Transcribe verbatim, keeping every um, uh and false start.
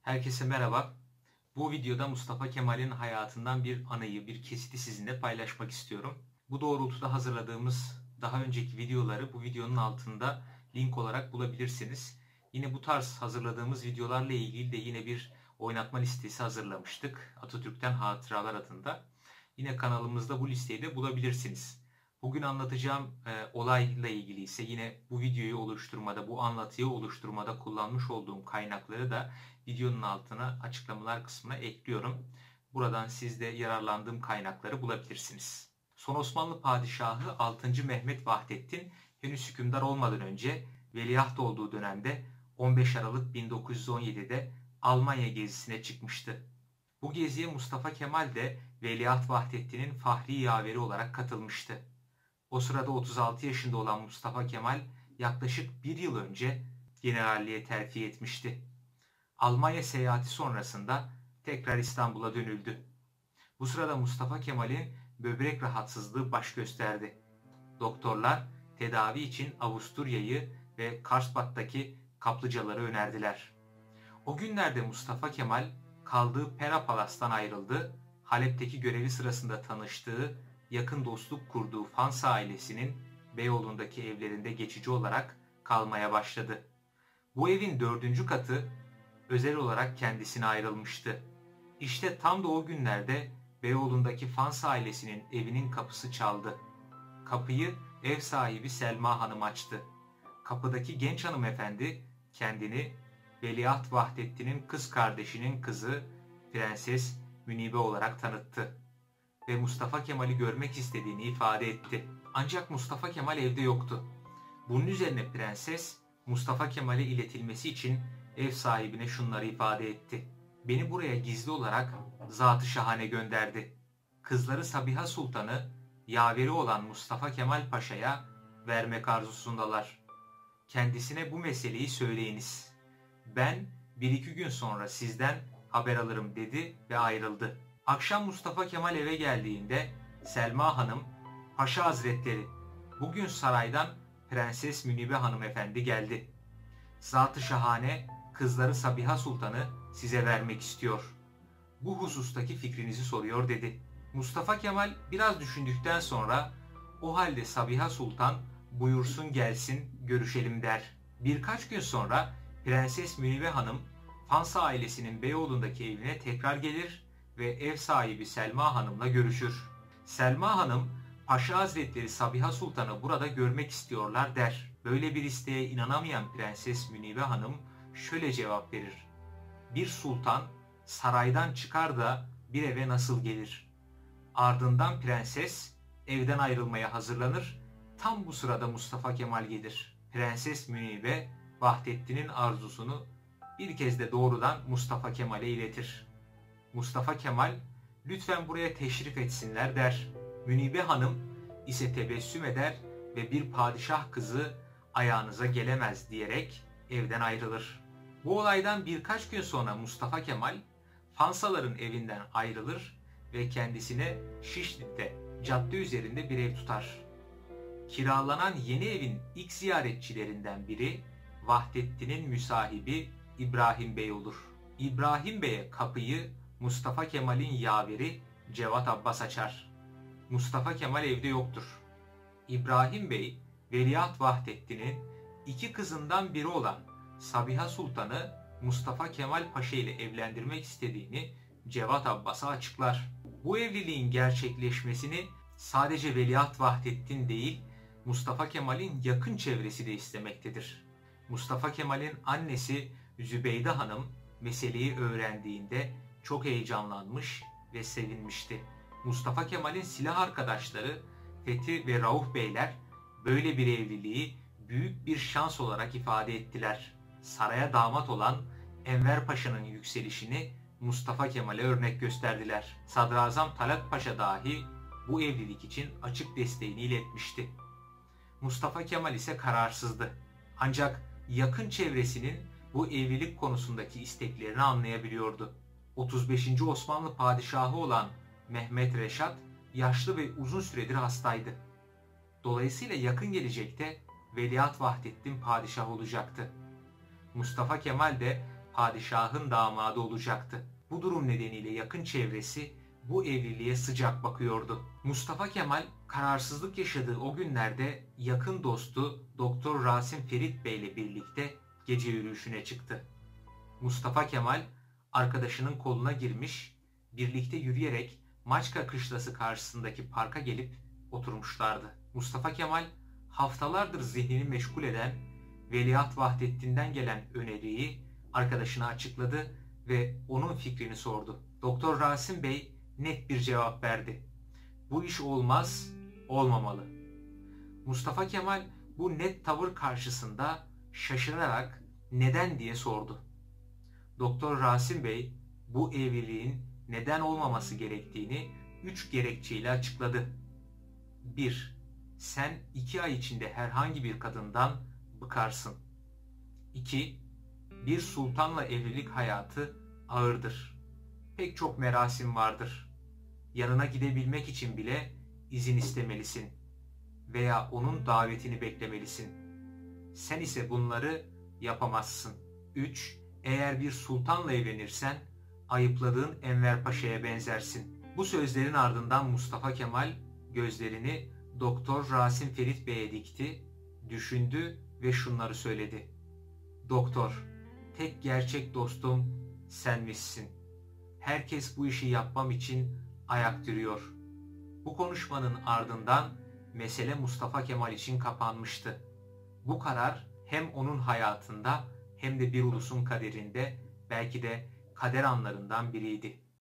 Herkese merhaba. Bu videoda Mustafa Kemal'in hayatından bir anıyı, bir kesiti sizinle paylaşmak istiyorum. Bu doğrultuda hazırladığımız daha önceki videoları bu videonun altında link olarak bulabilirsiniz. Yine bu tarz hazırladığımız videolarla ilgili de yine bir oynatma listesi hazırlamıştık. Atatürk'ten Hatıralar adında. Yine kanalımızda bu listeyi de bulabilirsiniz. Bugün anlatacağım e, olayla ilgili ise yine bu videoyu oluşturmada, bu anlatıyı oluşturmada kullanmış olduğum kaynakları da videonun altına açıklamalar kısmına ekliyorum. Buradan siz de yararlandığım kaynakları bulabilirsiniz. Son Osmanlı Padişahı altıncı. Mehmet Vahdettin henüz hükümdar olmadan önce veliaht olduğu dönemde on beş Aralık bin dokuz yüz on yedi'de Almanya gezisine çıkmıştı. Bu geziye Mustafa Kemal de Veliaht Vahdettin'in fahri yaveri olarak katılmıştı. O sırada otuz altı yaşında olan Mustafa Kemal yaklaşık bir yıl önce generalliğe terfi etmişti. Almanya seyahati sonrasında tekrar İstanbul'a dönüldü. Bu sırada Mustafa Kemal'in böbrek rahatsızlığı baş gösterdi. Doktorlar tedavi için Avusturya'yı ve Karlsbad'daki kaplıcaları önerdiler. O günlerde Mustafa Kemal kaldığı Pera Palas'tan ayrıldı. Halep'teki görevi sırasında tanıştığı, yakın dostluk kurduğu Fans ailesinin Beyoğlu'ndaki evlerinde geçici olarak kalmaya başladı. Bu evin dördüncü katı özel olarak kendisine ayrılmıştı. İşte tam da o günlerde Beyoğlu'ndaki Fans ailesinin evinin kapısı çaldı. Kapıyı ev sahibi Selma Hanım açtı. Kapıdaki genç hanımefendi kendini Veliaht Vahdettin'in kız kardeşinin kızı Prenses Münibe olarak tanıttı ve Mustafa Kemal'i görmek istediğini ifade etti. Ancak Mustafa Kemal evde yoktu. Bunun üzerine prenses Mustafa Kemal'e iletilmesi için ev sahibine şunları ifade etti. Beni buraya gizli olarak Zat-ı Şahane gönderdi. Kızları Sabiha Sultan'ı yaveri olan Mustafa Kemal Paşa'ya vermek arzusundalar. Kendisine bu meseleyi söyleyiniz. Ben bir iki gün sonra sizden haber alırım dedi ve ayrıldı. Akşam Mustafa Kemal eve geldiğinde Selma Hanım, Paşa Hazretleri, bugün saraydan Prenses Münibe hanımefendi geldi. Zat-ı Şahane kızları Sabiha Sultan'ı size vermek istiyor. Bu husustaki fikrinizi soruyor dedi. Mustafa Kemal biraz düşündükten sonra o halde Sabiha Sultan buyursun gelsin görüşelim der. Birkaç gün sonra Prenses Münibe Hanım Fans ailesinin Beyoğlu'ndaki evine tekrar gelir ve ev sahibi Selma Hanım'la görüşür. Selma Hanım, Paşa Hazretleri Sabiha Sultan'ı burada görmek istiyorlar der. Böyle bir isteğe inanamayan Prenses Münibe Hanım şöyle cevap verir. Bir sultan saraydan çıkar da bir eve nasıl gelir? Ardından prenses evden ayrılmaya hazırlanır. Tam bu sırada Mustafa Kemal gelir. Prenses Münibe Vahdettin'in arzusunu bir kez de doğrudan Mustafa Kemal'e iletir. Mustafa Kemal lütfen buraya teşrif etsinler der. Münibe Hanım ise tebessüm eder ve bir padişah kızı ayağınıza gelemez diyerek evden ayrılır. Bu olaydan birkaç gün sonra Mustafa Kemal Fansaların evinden ayrılır ve kendisine Şişli'de cadde üzerinde bir ev tutar. Kiralanan yeni evin ilk ziyaretçilerinden biri Vahdettin'in müsahibi İbrahim Bey olur. İbrahim Bey'e kapıyı Mustafa Kemal'in yaveri Cevat Abbas açar. Mustafa Kemal evde yoktur. İbrahim Bey, Veliaht Vahdettin'in iki kızından biri olan Sabiha Sultan'ı Mustafa Kemal Paşa ile evlendirmek istediğini Cevat Abbas'a açıklar. Bu evliliğin gerçekleşmesini sadece Veliaht Vahdettin değil, Mustafa Kemal'in yakın çevresi de istemektedir. Mustafa Kemal'in annesi Zübeyde Hanım meseleyi öğrendiğinde çok heyecanlanmış ve sevinmişti. Mustafa Kemal'in silah arkadaşları Fethi ve Rauf Beyler böyle bir evliliği büyük bir şans olarak ifade ettiler. Saraya damat olan Enver Paşa'nın yükselişini Mustafa Kemal'e örnek gösterdiler. Sadrazam Talat Paşa dahi bu evlilik için açık desteğini iletmişti. Mustafa Kemal ise kararsızdı. Ancak yakın çevresinin bu evlilik konusundaki isteklerini anlayabiliyordu. otuz beşinci Osmanlı padişahı olan Mehmet Reşat yaşlı ve uzun süredir hastaydı. Dolayısıyla yakın gelecekte Veliaht Vahdettin padişah olacaktı. Mustafa Kemal de padişahın damadı olacaktı. Bu durum nedeniyle yakın çevresi bu evliliğe sıcak bakıyordu. Mustafa Kemal kararsızlık yaşadığı o günlerde yakın dostu Doktor Rasim Ferit Bey ile birlikte gece yürüyüşüne çıktı. Mustafa Kemal arkadaşının koluna girmiş, birlikte yürüyerek Maçka Kışlası karşısındaki parka gelip oturmuşlardı. Mustafa Kemal haftalardır zihnini meşgul eden Veliaht Vahdettin'den gelen öneriyi arkadaşına açıkladı ve onun fikrini sordu. Doktor Rasim Bey net bir cevap verdi. Bu iş olmaz, olmamalı. Mustafa Kemal bu net tavır karşısında şaşırarak neden diye sordu. Doktor Rasim Bey bu evliliğin neden olmaması gerektiğini üç gerekçeyle açıkladı. bir. Sen iki ay içinde herhangi bir kadından bıkarsın. iki. Bir sultanla evlilik hayatı ağırdır. Pek çok merasim vardır. Yanına gidebilmek için bile izin istemelisin veya onun davetini beklemelisin. Sen ise bunları yapamazsın. üç. Eğer bir sultanla evlenirsen ayıpladığın Enver Paşa'ya benzersin. Bu sözlerin ardından Mustafa Kemal gözlerini Doktor Rasim Ferit Bey'e dikti, düşündü ve şunları söyledi. Doktor, tek gerçek dostum senmişsin. Herkes bu işi yapmam için ayak dürüyor. Bu konuşmanın ardından mesele Mustafa Kemal için kapanmıştı. Bu karar hem onun hayatında hem de bir ulusun kaderinde belki de kader anlarından biriydi.